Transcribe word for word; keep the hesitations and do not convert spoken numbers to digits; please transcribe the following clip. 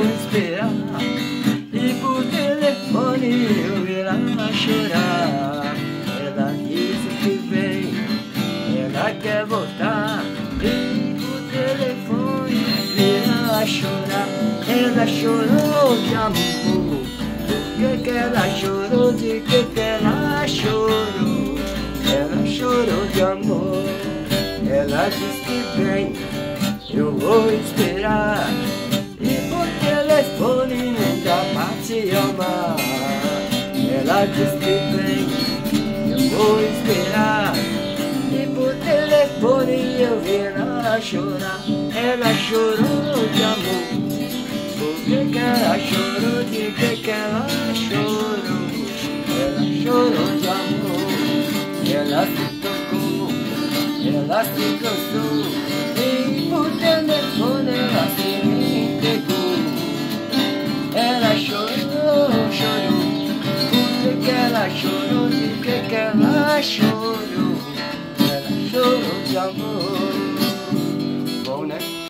esperar. E por telefone eu vi ela chorar. Ela disse que vem, ela quer voltar. E por telefone vi ela chorar. Ela chorou de amor. Por que que ela chorou? De que que ela chorou? Ela chorou de amor. Ela disse que vem, eu vou esperar. E por telefone não dá pra te amar. Ela disse que vem, eu vou esperar. E por telefone eu vi ela chorar. Ela chorou de amor. Por que que ela chorou? De que que ela chorou? Ela chorou de amor. Ela se tocou, ela se cansou. E por telefone ela se me entregou. Ela chorou, chorou. Por que que ela chorou? De que que ela chorou? Ela chorou de amor.